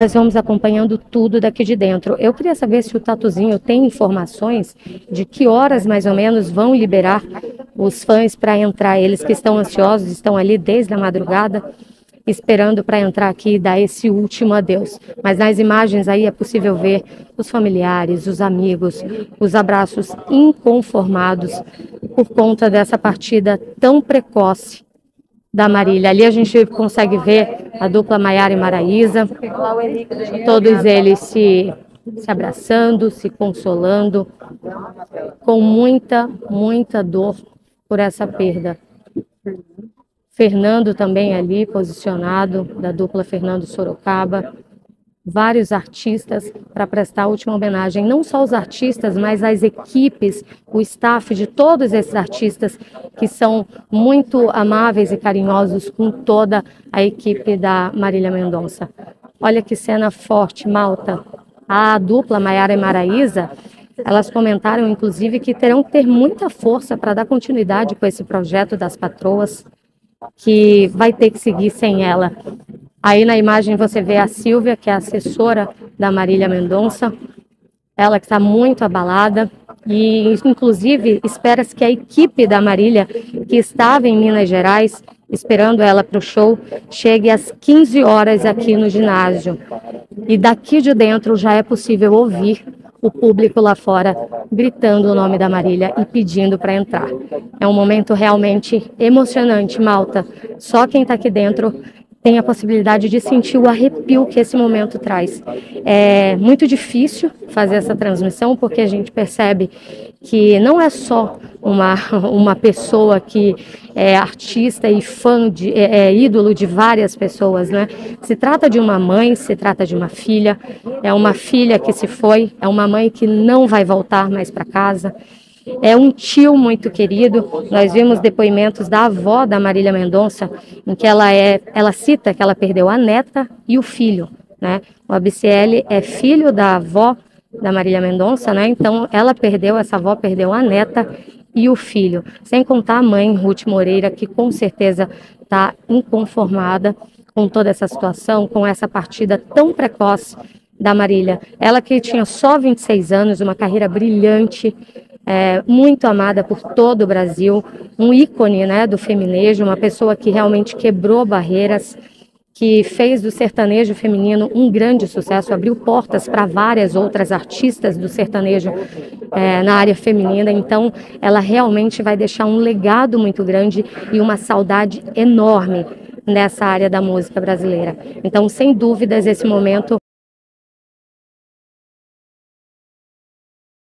Nós vamos acompanhando tudo daqui de dentro. Eu queria saber se o Tatuzinho tem informações de que horas mais ou menos vão liberar os fãs para entrar. Eles que estão ansiosos, estão ali desde a madrugada, esperando para entrar aqui e dar esse último adeus. Mas nas imagens aí é possível ver os familiares, os amigos, os abraços inconformados por conta dessa partida tão precoce da Marília. Ali a gente consegue ver a dupla Maiara e Maraísa, todos eles se abraçando, se consolando, com muita dor por essa perda. Fernando também ali posicionado, da dupla Fernando Sorocaba, vários artistas para prestar a última homenagem, não só os artistas, mas as equipes, o staff de todos esses artistas que são muito amáveis e carinhosos com toda a equipe da Marília Mendonça. Olha que cena forte, Malta. A dupla Maiara e Maraísa, elas comentaram inclusive que terão que ter muita força para dar continuidade com esse projeto das patroas, que vai ter que seguir sem ela. Aí na imagem você vê a Silvia, que é a assessora da Marília Mendonça, ela que está muito abalada e inclusive espera-se que a equipe da Marília, que estava em Minas Gerais, esperando ela para o show, chegue às 15 horas aqui no ginásio. E daqui de dentro já é possível ouvir o público lá fora gritando o nome da Marília e pedindo para entrar. É um momento realmente emocionante, Malta. Só quem está aqui dentro tem a possibilidade de sentir o arrepio que esse momento traz. É muito difícil fazer essa transmissão, porque a gente percebe que não é só uma pessoa que é artista e fã, é ídolo de várias pessoas, né? Se trata de uma mãe, se trata de uma filha, é uma filha que se foi, é uma mãe que não vai voltar mais para casa. É um tio muito querido. Nós vimos depoimentos da avó da Marília Mendonça, em que ela cita que ela perdeu a neta e o filho, né? O Abiciele é filho da avó da Marília Mendonça, né? Então essa avó perdeu a neta e o filho, sem contar a mãe, Ruth Moreira, que com certeza está inconformada com toda essa situação, com essa partida tão precoce da Marília. Ela que tinha só 26 anos, uma carreira brilhante, muito amada por todo o Brasil, um ícone, né, do feminejo, uma pessoa que realmente quebrou barreiras, que fez do sertanejo feminino um grande sucesso, abriu portas para várias outras artistas do sertanejo na área feminina. Então ela realmente vai deixar um legado muito grande e uma saudade enorme nessa área da música brasileira. Então, sem dúvidas, esse momento